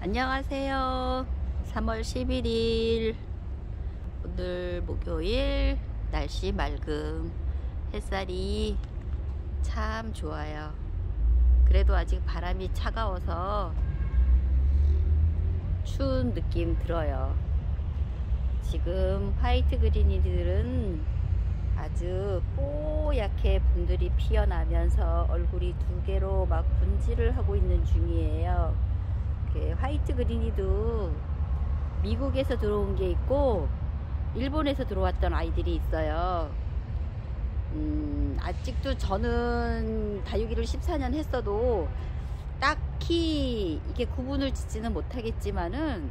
안녕하세요. 3월 11일 오늘 목요일, 날씨 맑음, 햇살이 참 좋아요. 그래도 아직 바람이 차가워서 추운 느낌 들어요. 지금 화이트 그린이들은 아주 뽀얗게 분들이 피어나면서 얼굴이 두 개로 막 분질을 하고 있는 중이에요. 화이트 그린이도 미국에서 들어온 게 있고 일본에서 들어왔던 아이들이 있어요. 아직도 저는 다육이를 14년 했어도 딱히 이게 구분을 짓지는 못하겠지만은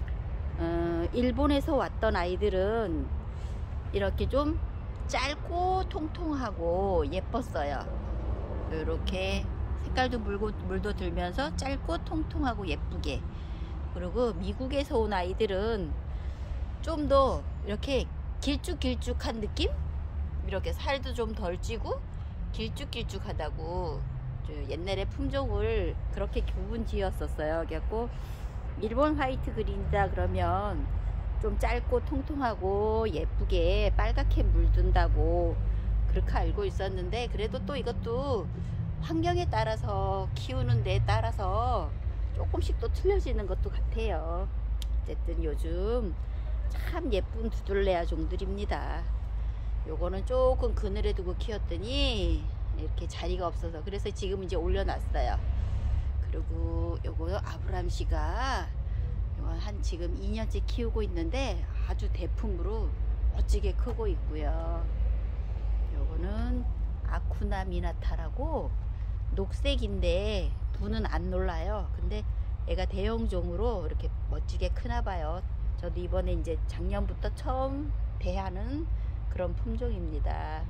일본에서 왔던 아이들은 이렇게 좀 짧고 통통하고 예뻤어요. 이렇게 색깔도 물도 들면서 짧고 통통하고 예쁘게. 그리고 미국에서 온 아이들은 좀 더 이렇게 길쭉길쭉한 느낌? 이렇게 살도 좀 덜 찌고 길쭉길쭉하다고 옛날에 품종을 그렇게 구분 지었었어요. 그래갖고 일본 화이트 그린이다 그러면 좀 짧고 통통하고 예쁘게 빨갛게 물든다고 그렇게 알고 있었는데, 그래도 또 이것도 환경에 따라서 키우는 데 따라서 조금씩 또 틀려지는 것도 같아요. 어쨌든 요즘 참 예쁜 두들레아 종들입니다. 요거는 조금 그늘에 두고 키웠더니 이렇게 자리가 없어서 그래서 지금 이제 올려놨어요. 그리고 요거 아브람씨가 한 지금 2년째 키우고 있는데 아주 대품으로 멋지게 크고 있고요. 요거는 아쿠나 미나타라고 녹색인데 두는 안 놀라요. 근데 애가 대형종으로 이렇게 멋지게 크나봐요. 저도 이번에 이제 작년부터 처음 대하는 그런 품종입니다.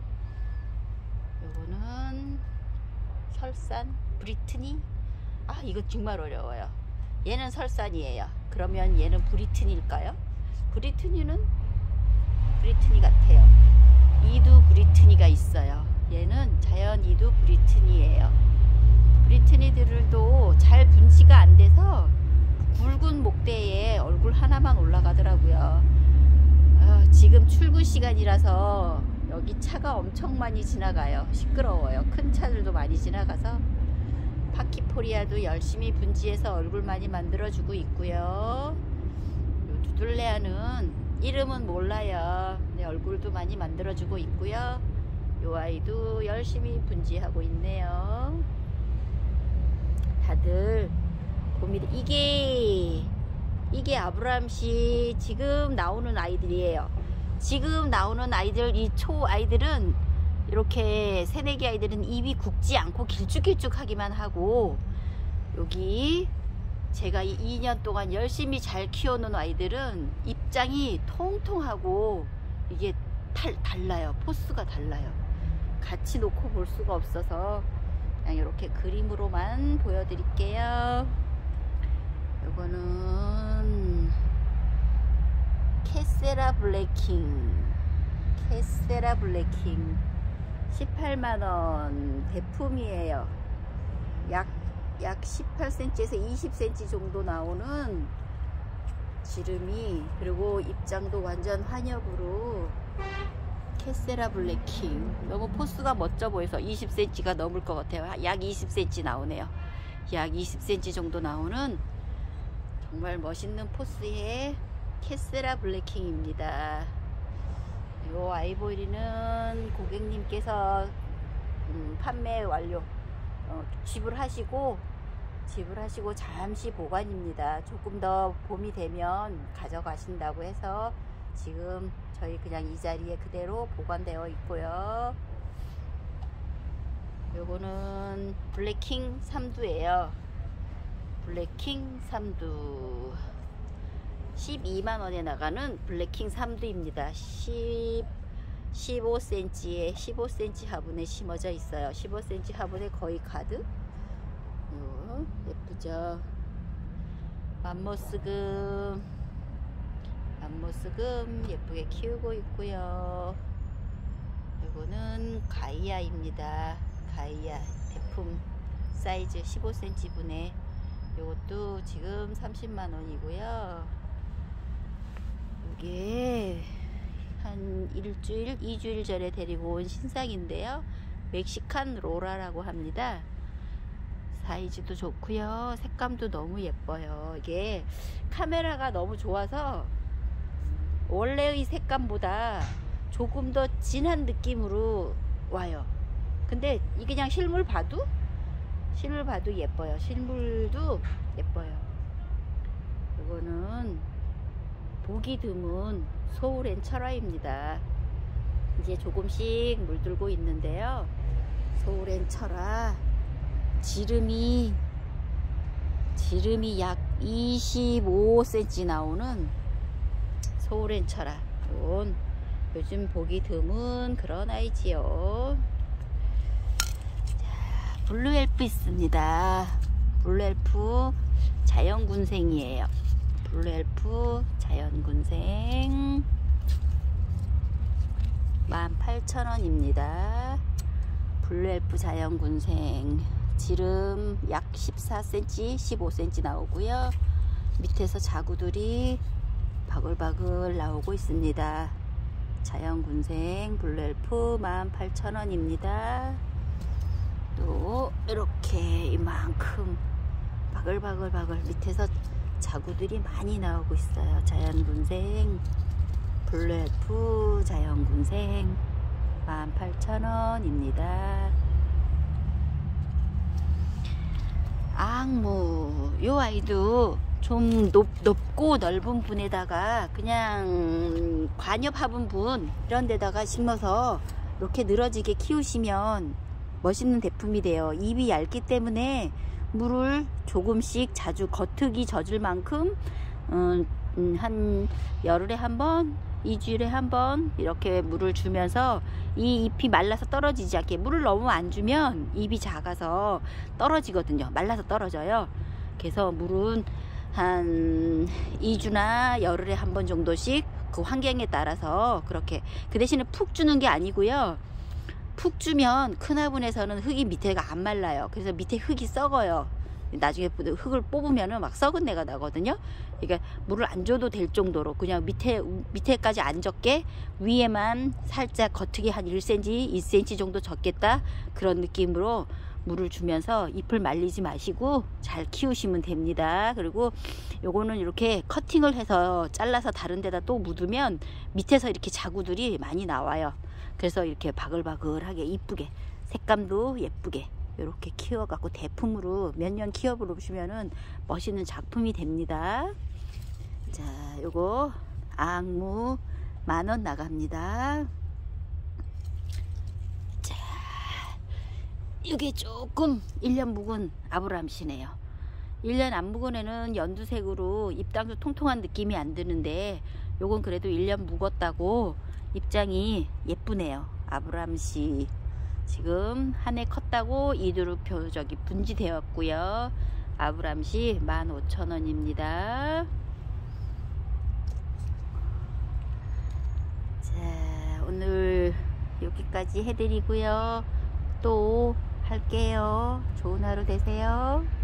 요거는 설산 브리트니. 이거 정말 어려워요. 얘는 설산이에요. 그러면 얘는 브리트니일까요? 브리트니는 브리트니 같아요. 이두 브리트니가 있어요. 얘는 자연 이두 브리트니예요. 브리트니들도 잘 분치가 안 돼서 굵은 목대에 얼굴 하나만 올라가더라고요. 지금 출근 시간이라서 여기 차가 엄청 많이 지나가요. 시끄러워요. 큰 차들도 많이 지나가서. 파키포리아도 열심히 분지해서 얼굴 많이 만들어주고 있고요. 요 두들레아는 이름은 몰라요. 근데 얼굴도 많이 만들어주고 있고요. 요 아이도 열심히 분지하고 있네요. 다들 봅니다. 이게 아브람씨 지금 나오는 아이들이에요. 지금 나오는 아이들, 이 초 아이들은 이렇게 새내기 아이들은 입이 굵지 않고 길쭉길쭉하기만 하고, 여기 제가 2년 동안 열심히 잘 키워놓은 아이들은 입장이 통통하고 이게 달라요. 포스가 달라요. 같이 놓고 볼 수가 없어서 그냥 이렇게 그림으로만 보여드릴게요. 요거는 캐세라 블랙킹 18만원 대품이에요. 약 18cm에서 20cm 정도 나오는 지름이, 그리고 입장도 완전 환엽으로 캐세라 블랙킹. 너무 포스가 멋져 보여서 20cm가 넘을 것 같아요. 약 20cm 나오네요. 약 20cm 정도 나오는 정말 멋있는 포스의 캐세라 블랙킹입니다. 요 아이보리는 고객님께서 판매 완료, 지불하시고 잠시 보관입니다. 조금 더 봄이 되면 가져가신다고 해서 지금 저희 그냥 이 자리에 그대로 보관되어 있고요. 요거는 블랙킹 3두예요. 블랙킹 3두 12만원에 나가는 블랙킹 3두입니다. 15cm에 15cm 화분에 심어져 있어요. 15cm 화분에 거의 가득. 예쁘죠? 맘모스금 예쁘게 키우고 있고요. 이거는 가이아입니다. 가이아 대품 사이즈 15cm 분에, 이것도 지금 30만원이고요. 이게 한 일주일, 2주일 전에 데리고 온 신상인데요. 멕시칸 로라라고 합니다. 사이즈도 좋고요. 색감도 너무 예뻐요. 이게 카메라가 너무 좋아서 원래의 색감보다 조금 더 진한 느낌으로 와요. 근데 이 그냥 실물 봐도 예뻐요. 실물도 예뻐요. 이거는 보기 드문 소울앤 철화입니다. 이제 조금씩 물들고 있는데요. 소울앤 철화 지름이 약 25cm 나오는 소울앤 철화. 요즘 보기 드문 그런 아이지요. 자, 블루엘프 있습니다. 블루엘프 자연군생이에요. 블루엘프 자연군생 18,000원입니다. 블루엘프 자연군생 지름 약 14cm 15cm 나오고요. 밑에서 자구들이 바글바글 나오고 있습니다. 자연군생 블루엘프 18,000원입니다. 또 이렇게 이만큼 바글바글 밑에서 자구들이 많이 나오고 있어요. 자연군생 블루엘프 자연군생 18,000원입니다. 앙무 요 아이도 좀 높고 넓은 분에다가 그냥 관엽 화분분 이런 데다가 심어서 이렇게 늘어지게 키우시면 멋있는 대품이 돼요. 잎이 얇기 때문에 물을 조금씩 자주 겉흙이 젖을 만큼 한 열흘에 한 번, 2주일에 한 번 이렇게 물을 주면서 이 잎이 말라서 떨어지지 않게, 물을 너무 안 주면 잎이 작아서 떨어지거든요. 말라서 떨어져요. 그래서 물은 한 2주나 열흘에 한 번 정도씩 그 환경에 따라서 그렇게, 그 대신에 푹 주는 게 아니고요. 푹 주면 큰 화분에서는 흙이 밑에가 안 말라요. 그래서 밑에 흙이 썩어요. 나중에 흙을 뽑으면은 막 썩은 내가 나거든요. 그러니까 물을 안 줘도 될 정도로 그냥 밑에까지 안 젖게 위에만 살짝 겉흙이 한 1cm, 2cm 정도 젖겠다 그런 느낌으로 물을 주면서 잎을 말리지 마시고 잘 키우시면 됩니다. 그리고 요거는 이렇게 커팅을 해서 잘라서 다른 데다 또 묻으면 밑에서 이렇게 자구들이 많이 나와요. 그래서 이렇게 바글바글하게 이쁘게 색감도 예쁘게 이렇게 키워갖고 대품으로 몇 년 키워보시면은 멋있는 작품이 됩니다. 자, 요거 앙무 10,000원 나갑니다. 자, 이게 조금 1년 묵은 아브람씨네요. 1년 안 묵은 애는 연두색으로 입장도 통통한 느낌이 안 드는데 요건 그래도 1년 묵었다고 입장이 예쁘네요. 아브람씨 지금 한 해 컸다고 이두루표 저기 분지되었고요. 아브람씨 15,000원입니다. 자, 오늘 여기까지 해드리고요. 또 할게요. 좋은 하루 되세요.